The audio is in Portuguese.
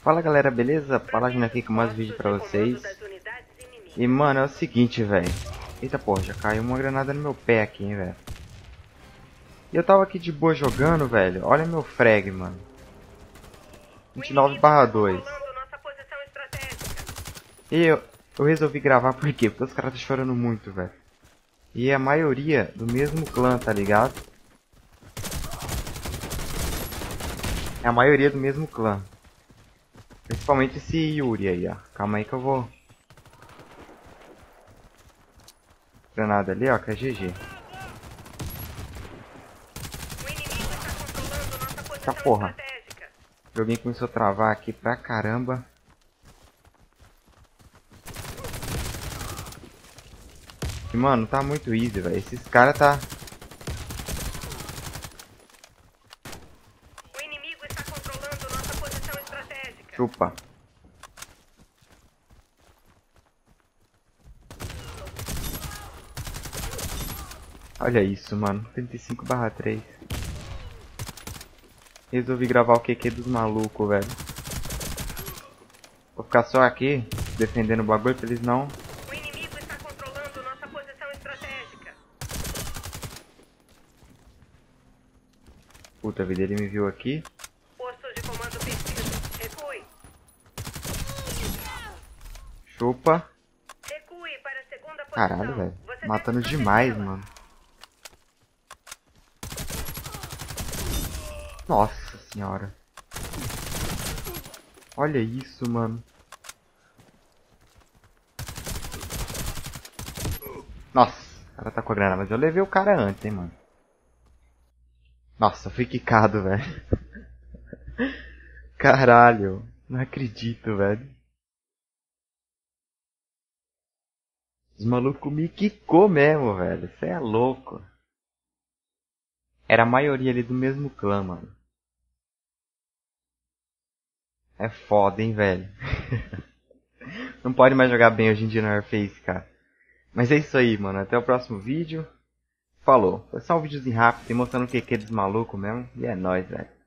Fala galera, beleza? Paladino aqui com mais um vídeo pra vocês. E mano, é o seguinte, velho. Eita porra, já caiu uma granada no meu pé aqui, hein, velho. E eu tava aqui de boa jogando, velho. Olha meu frag, mano. 29/2. E eu resolvi gravar por quê? Porque os caras estão chorando muito, velho. E a maioria do mesmo clã, tá ligado? É a maioria do mesmo clã. Principalmente esse Yuri aí, ó. Calma aí que eu vou... Granada ali, ó, que é GG. Eita porra. O joguinho começou a travar aqui pra caramba. E mano, tá muito easy, velho. Esses caras tá... O inimigo está controlando nossa posição estratégica. Chupa. Olha isso, mano. 35/3. Resolvi gravar o QQ dos malucos, velho. Vou ficar só aqui, defendendo o bagulho pra eles não... O inimigo está controlando nossa posição estratégica. Puta vida, ele me viu aqui. Posto de comando preciso. Recue. Chupa. Recue para a segunda posição. Caralho, velho. Você Matando deve demais, protegê-la. mano. Nossa senhora. Olha isso, mano. Nossa, o cara tá com a granada, mas eu levei o cara antes, hein, mano. Nossa, eu fui quicado, velho. Caralho. Não acredito, velho. Os malucos me quicou mesmo, velho. Você é louco. Era a maioria ali do mesmo clã, mano. É foda, hein, velho. Não pode mais jogar bem hoje em dia no Warface, cara. Mas é isso aí, mano. Até o próximo vídeo. Falou. Foi só um videozinho rápido, mostrando o que é dos malucos mesmo. E é nóis, velho.